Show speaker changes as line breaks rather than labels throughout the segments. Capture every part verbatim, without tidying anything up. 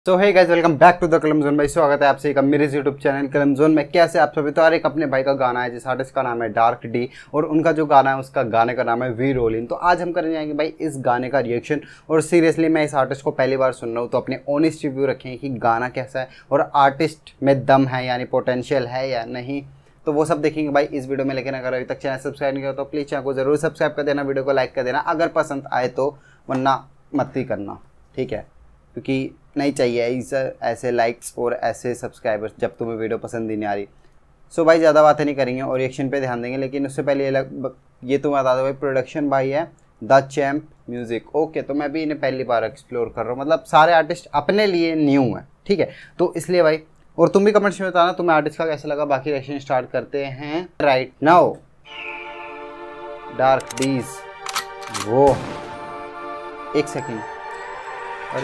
So hey guys, welcome back to the Kalam zone. भाई स्वागत है आपसे एक मेरे यूट्यूब चैनल कलम जोन में। कैसे आप सभी? तो यार एक अपने भाई का गाना है जिस आर्टिस्ट का नाम है डार्क डी और उनका जो गाना है उसका गाने का नाम है वी रोलिंग। तो आज हम करने जाएंगे भाई इस गाने का रिएक्शन। और सीरियसली मैं इस आर्टिस्ट को पहली बार सुन रहा हूँ, तो अपने ऑनेस्ट रिव्यू रखेंगे कि गाना कैसा है और आर्टिस्ट में दम है यानी पोटेंशियल है या नहीं, तो वो सब देखेंगे भाई इस वीडियो में। लेकिन अगर अभी तक चैनल सब्सक्राइब नहीं किया तो प्लीज़ चैनल को जरूर सब्सक्राइब कर देना, वीडियो को लाइक कर देना अगर पसंद आए तो, वरना मत ही करना, ठीक है? क्योंकि नहीं चाहिए इस ऐसे लाइक्स और ऐसे सब्सक्राइबर्स जब तुम्हें वीडियो पसंद ही नहीं आ रही। सो भाई ज़्यादा बातें नहीं करेंगे और रिएक्शन पे ध्यान देंगे। लेकिन उससे पहले ये लग ये तो बता दो भाई, प्रोडक्शन भाई है द चैम्प म्यूज़िक। ओके, तो मैं भी इन्हें पहली बार एक्सप्लोर कर रहा हूँ, मतलब सारे आर्टिस्ट अपने लिए न्यू है, ठीक है? तो इसलिए भाई, और तुम भी कमेंट्स में बताना तुम्हें आर्टिस्ट का कैसा लगा। बाकी रिएक्शन स्टार्ट करते हैं राइट नाउ। डार्क डीज, वो एक सेकेंड, अरे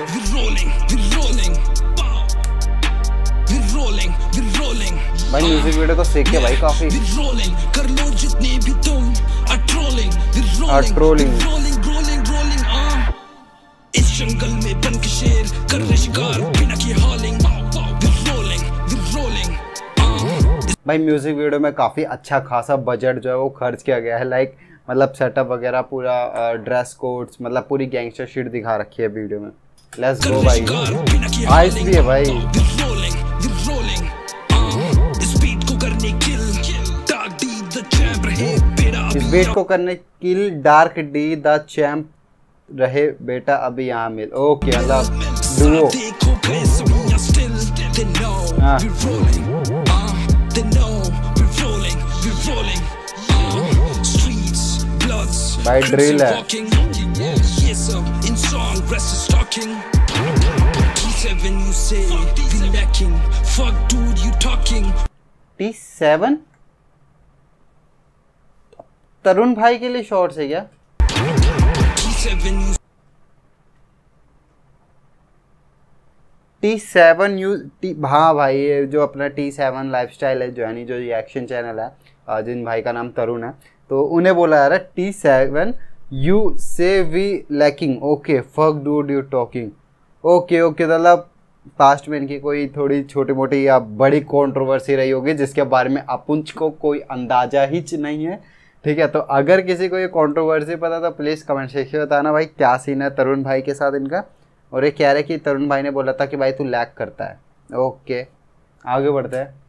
भाई म्यूजिक वीडियो तो सीख के भाई काफी
कर लो जितने भी तुम
ट्रोलिंग
इस जंगल में बन के शेर कर रहे शिकार बिना की हॉलिंग।
भाई म्यूजिक वीडियो में काफी अच्छा खासा बजट जो है वो खर्च किया गया है। लाइक मतलब सेटअप वगैरह पूरा, ड्रेस कोड्स, मतलब पूरी गैंगस्टर शीट दिखा रखी है वीडियो में। लेट्स गो भाई, आइस भी है भाई। इस बीट को करने kill dark D the champ रहे बेटा अभी यहाँ मिल। ओके, मतलब डुओ। हाँ भाई ड्रिल है। टी सेवन तरुण भाई के लिए शॉर्ट्स है क्या? टी सेवन यू टी हाँ भाई, ये जो अपना टी सेवन लाइफस्टाइल है जो यानी जो रिएक्शन चैनल है, जिन भाई का नाम तरुण है, तो उन्हें बोला जा रहा है टी सेवन यू से we lacking. Okay, fuck dude you talking. Okay okay, मतलब पास्ट में इनकी कोई थोड़ी छोटी मोटी या बड़ी कंट्रोवर्सी रही होगी जिसके बारे में अपुंज को कोई अंदाजा ही नहीं है, ठीक है? तो अगर किसी को ये कंट्रोवर्सी पता तो प्लीज़ कमेंट सेक्शन में बताना भाई क्या सीन है तरुण भाई के साथ इनका। और ये कह रहे कि तरुण भाई ने बोला था कि भाई तू लैग करता है। ओके, आगे बढ़ते हैं।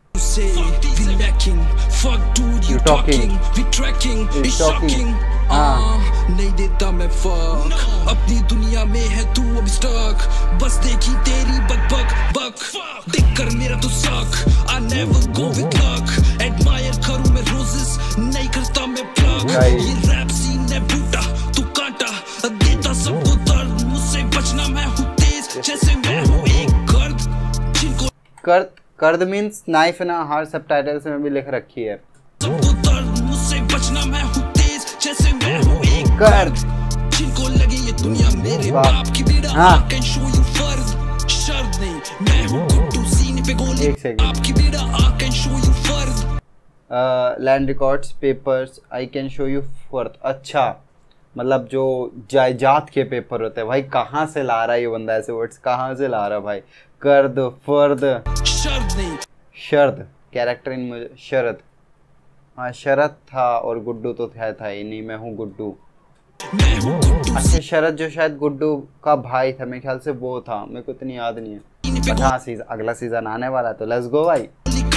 You talking, you talking, हाँ।
नहीं देता मैं फक, अपनी दुनिया में है तू अब स्टक, बस देखी तेरी बक बक बक, देख कर मेरा तो सक, I never go with luck, admire करूँ मैं roses, नहीं करता मैं plug, ये रैप सीन है बूटा, तू कांटा, देता सबको दर्द, मुझसे बचना मैं हूँ तेज, जैसे मैं हूँ एक गर्द, जिनको
कर्द कर्द मीन्स नाइफ ना, हर सबटाइटल्स में भी लिख रखी है।
सबको दर्द, मुझसे बचना मैं हूँ तेज, जैसे मैं हूँ एक
कर्द,
जिनको लगे ये दुनिया मेरे बाप की बेटा, I can show you फर्द, शर्त नहीं, मैं हूँ गुड्डू सीने पे गोली, आपकी बेटा, I can show you फर्द।
Land records papers, I can show you फर्द। अच्छा, मतलब जो जायदाद के पेपर होते हैं भाई, कहाँ से ला रहा है ये बंदा ऐसे वर्ड्स, कहाँ से ला रहा है भाई? कर्द, फर्द,
शर्त नहीं,
शर्द, कैरेक्टर इन मुझे शरद, हाँ शरद था और गुड्डू तो था था ही नहीं, मैं हूँ गुड्डू। अच्छा, शरद जो शायद गुड्डू का भाई था मेरे ख्याल से, वो था, मेरे को इतनी याद नहीं है। बट हाँ, सीजन अगला सीजन आने वाला है तो लेट्स गो भाई।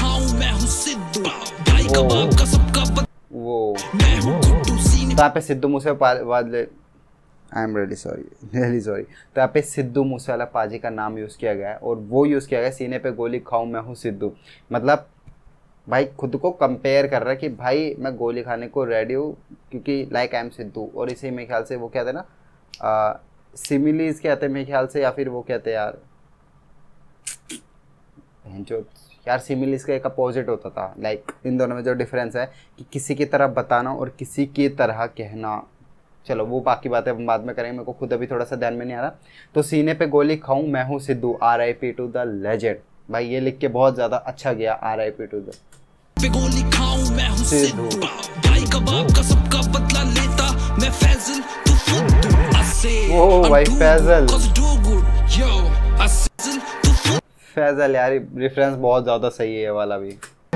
वो तो यहाँ पे Sidhu Moose Wala, I am really sorry really sorry तो यहाँ पे सिद्धू मूसेवाला पाजी का नाम यूज़ किया गया है और वो यूज़ किया गया सीने पे गोली खाऊं मैं हूँ सिद्धू। मतलब भाई खुद को कंपेयर कर रहा है कि भाई मैं गोली खाने को रेडी हूँ क्योंकि लाइक आई एम सिद्धू। और इसी मेरे ख्याल से वो कहते हैं ना, सिमिलीज कहते हैं मेरे ख्याल से, या फिर वो कहते हैं यार जो यार सिमिलीज का एक अपोजिट होता था। लाइक इन दोनों में जो डिफरेंस है कि किसी की तरह बताना और किसी की तरह कहना, चलो वो बाकी बातें हम बाद में करेंगे, मेरे को खुद अभी थोड़ा सा ध्यान में नहीं आ रहा। तो सीने पे गोली खाऊं मैं हूँ Sidhu, R I P to the legend. भाई ये लिख के बहुत ज़्यादा अच्छा गया, R I P to the Sidhu. भाई कबाब का सबका बदला लेता मैं फैजल, तू खुद ओ भाई फैजल। फैजल यार, रेफरेंस बहुत ज्यादा सही है ये वाला भी।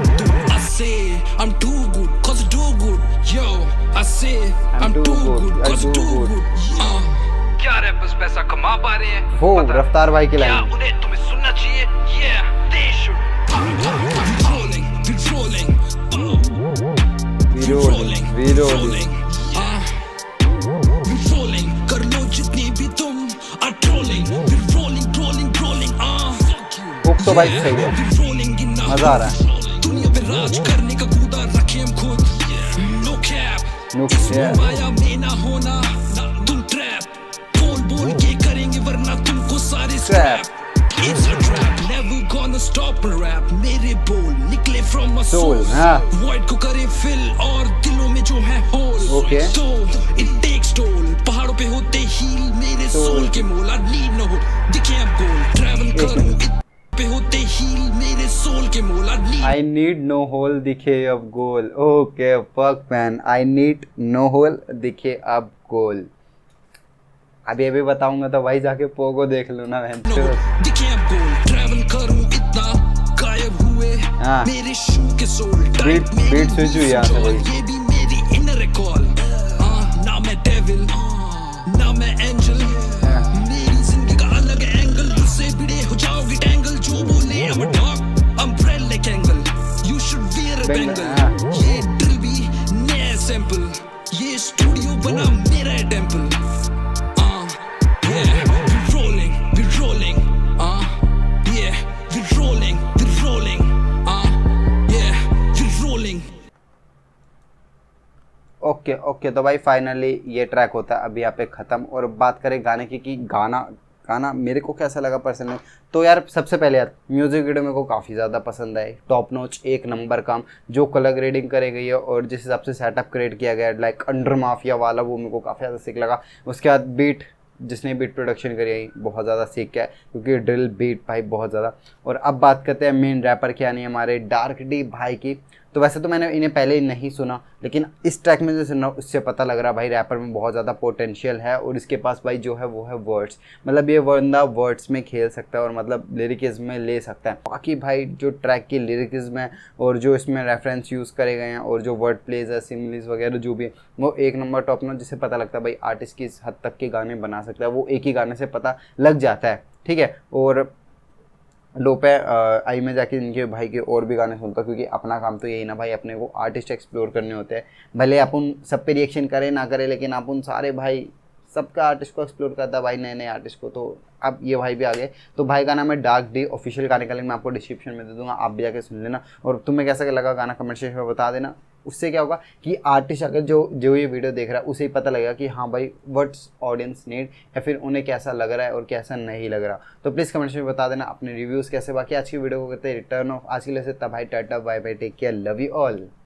क्या रैपर्स पैसा कमा पा रहे हैं?
वो रफ्तार भाई की लाइन,
उन्हें तुम्हें सुनना चाहिए। Yeah, they should. Rolling, rolling,
rolling, rolling,
rolling. कर लो जितनी भी तुम are trolling, rolling, rolling, rolling.
Hook तो भाई सही है, मजा आ रहा है।
दुनिया पे राज करने का कूदा रखे हम खुद। No cap, माया में ना होना, तुम ट्रैप बोल बोल के करेंगे वरना तुमको सारे scrap. It's a trap, never gonna stop a rap. मेरे बोल निकले from my soul, void को करे fill और दिलों में जो है hole.
Okay.
So it takes toll, पहाड़ों पे होते हील मेरे soul के मोल। I need no hope, दिखे अब गोल, travel करूँ पे होते हील मेरे सोल के मोल।
I need no hole दिखे अब goal. Okay fuck man, I need no hole दिखे अब गोल। अभी अभी बताऊंगा तो भाई जाके पोगो देख लो ना बहन।
दिखे अब गोल, ट्रैवल करूं इतना गायब हुए मेरे शू के सोल।
बीट बीट स्विच हुई यहाँ से भाई।
ये भी मेरी इनर रिकॉल। ना मैं डेविल ना मैं एंजल, मेरी जिंदगी का अलग एंगल। उससे भिड़े हो जाओगे टैंगल, जो बोले अब डॉग अम्ब्रेला कैंगल। You should wear a bangle. ये ड्रिल भी नया सैंपल, ये स्टूडियो बना मेरा टेंपल।
ओके ओके तो भाई फाइनली ये ट्रैक होता है अभी यहाँ पे ख़त्म। और बात करें गाने की कि गाना गाना मेरे को कैसा लगा पर्सनली, तो यार सबसे पहले यार म्यूज़िक वीडियो मेरे को काफ़ी ज़्यादा पसंद आई। टॉप नॉच, एक नंबर काम, जो कलर ग्रेडिंग करी गई है और जिस हिसाब से सेटअप क्रिएट किया गया है लाइक अंडर माफिया वाला, वो मेरे को काफ़ी ज़्यादा सिक लगा। उसके बाद बीट, जिसने बीट प्रोडक्शन करी है बहुत ज़्यादा सीख गया है, क्योंकि ड्रिल बीट भाई बहुत ज़्यादा। और अब बात करते हैं मेन रैपर की, यानी हमारे डार्क डी भाई की। तो वैसे तो मैंने इन्हें पहले ही नहीं सुना, लेकिन इस ट्रैक में जो सुना उससे पता लग रहा भाई रैपर में बहुत ज़्यादा पोटेंशियल है। और इसके पास भाई जो है वो है वर्ड्स, मतलब ये बंदा वर्ड्स में खेल सकता है और मतलब लिरिकिज्म में ले सकता है। बाकी भाई जो ट्रैक की लिरिकिज्म है और जो इसमें रेफरेंस यूज़ करे गए हैं और जो वर्ड प्लेज है, सिमिलीज वगैरह जो भी है, वो एक नंबर टॉप नॉच, जिससे पता लगता है भाई आर्टिस्ट किस हद तक के गाने बना सकता है। वो एक ही गाने से पता लग जाता है, ठीक है। और लो पे आई में जाके इनके भाई के और भी गाने सुनता, क्योंकि अपना काम तो यही ना भाई, अपने को आर्टिस्ट एक्सप्लोर करने होते हैं। भले अपन सब पे रिएक्शन करें ना करें, लेकिन अपन सारे भाई सबका आर्टिस्ट को एक्सप्लोर करता है भाई, नए नए आर्टिस्ट को। तो अब ये भाई भी आ गए। तो भाई का नाम है डार्क डी, ऑफिशियल गाने का लिंक मैं आपको डिस्क्रिप्शन में दे दूंगा, आप भी जाके सुन लेना। और तुम्हें कैसा लगा गाना कमेंट सेक्शन में बता देना। उससे क्या होगा कि आर्टिस्ट अगर जो जो ये वीडियो देख रहा है उसे ही पता लगेगा कि हाँ भाई व्हाट्स ऑडियंस नीड, या फिर उन्हें कैसा लग रहा है और कैसा नहीं लग रहा। तो प्लीज़ कमेंट में बता देना अपने रिव्यूज़ कैसे। बाकी आज की वीडियो को करते हैं रिटर्न ऑफ। आज के लिए से तब भाई tata bye bye, take care, love you all.